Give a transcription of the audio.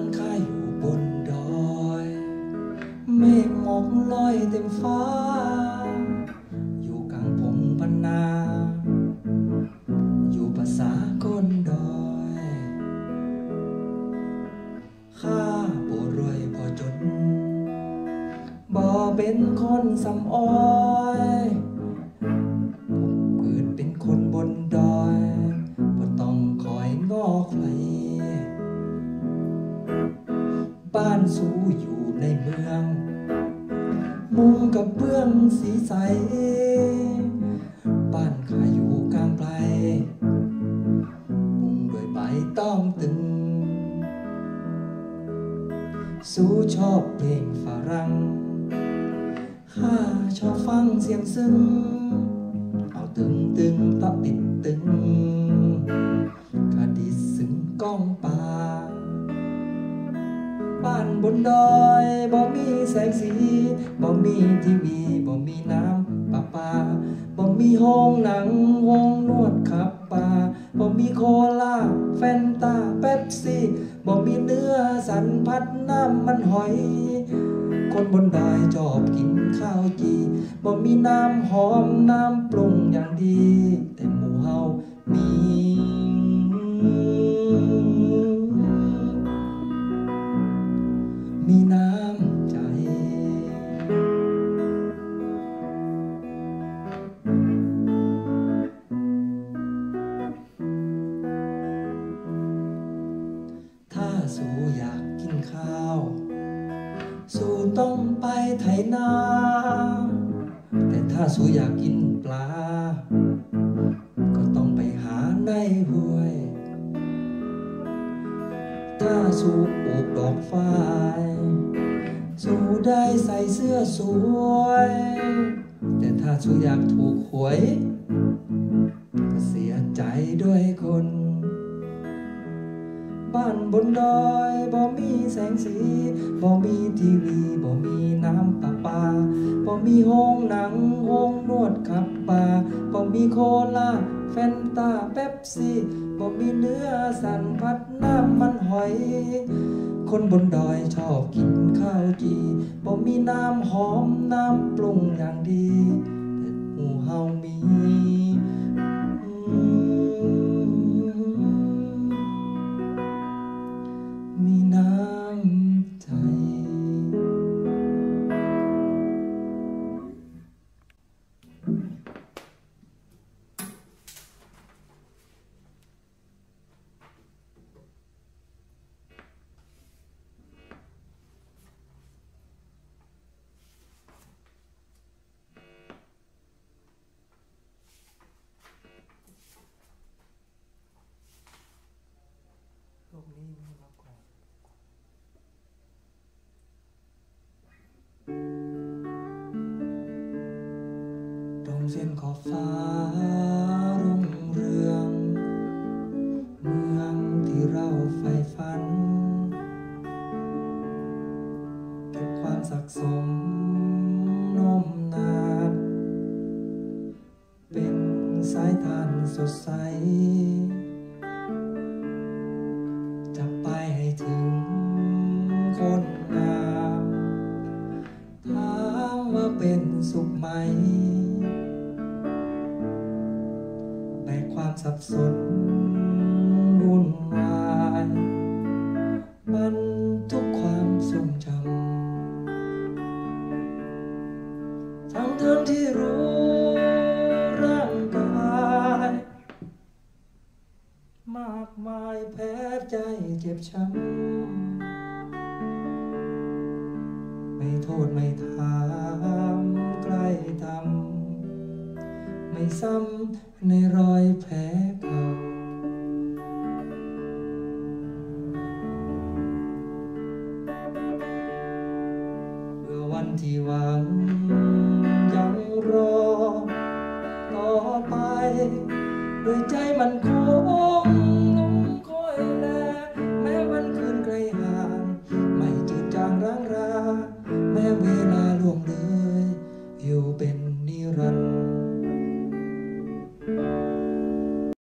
ข้าอยู่บนดอยเมฆหมอกลอยเต็มฟ้าอยู่กลางพงพนาอยู่ภาษาคนดอยข้าบ่รวยบ่จนบ่เป็นคนสำอ้อยเกิดเป็นคนบนดอยบ่ต้องคอยง้อใครบ้านสู้อยู่ในเมืองมุงกับเบื้องสีใสบ้านข้าอยู่กลางไพรมุงด้วยใบต้องตึงสู้ชอบเพลงฝรั่งข้าชอบฟังเสียงซึ้งเอาตึงตึงตะติดตึงข้าดิซึ้งก้องป่าบ้านบนดอยบ่มีแสงสีบ่มีทีวีบ่มีน้ำประปาบ่มีห้องหนังห้องนวดขับป่าบ่มีโคลาแฟนตาเป๊ปซี่บ่มีเนื้อสันพัดน้ำมันหอยคนบนดอยชอบกินข้าวจีบ่มีน้ำหอมน้ำปรุงอย่างดีแต่หมู่เฮามีน้ำใจถ้าสู้อยากกินข้าวสู้ต้องไปไถนาแต่ถ้าสู้อยากกินปลาก็ต้องไปหาในห้วยถ้าสู้ปลูกดอกฝ้ายสู้ได้ใส่เสื้อสวยแต่ถ้าสู้อยากถูกหวยก็เสียใจด้วยคนบ้านบนดอยบ่มีแสงสีบ่มีทีวีบ่มีน้ำประปาบ่มีห้องหนังห้องนวดขับป่าบ่มีโคลาแฟนตาเป๊ปซี่บ่มีเนื้อสันพัดน้ำมันหอยคนบนดอยชอบกินข้าวจีบ่มีน้ำหอมน้ำปรุงอย่างดีแต่หมู่เฮามีน้ำใจโลกนี้มีมากกว่าตรงเส้นขอบฟ้ารุ่งเรืองเมืองที่เราใฝ่ฝันเก็บความสักสมนมนานเป็นสายทานสดใสจะไปให้ถึงคนงามถามว่าเป็นสุขไหมแบกความสับสนวุ่นวายบันทุกความทรงจำทั้งที่รู้ร่างกายมากมายแผลใจเจ็บช้ำไม่โทษไม่ถามใกล้ทำไม่ซ้ำในรอยแผลเก่าเมื่อวันที่หวังยังรอต่อไปด้วยใจมันคงคอยแลแม้วันคืนไกลห่างไม่จืดจางร้างราแม้เวลาล่วงเลย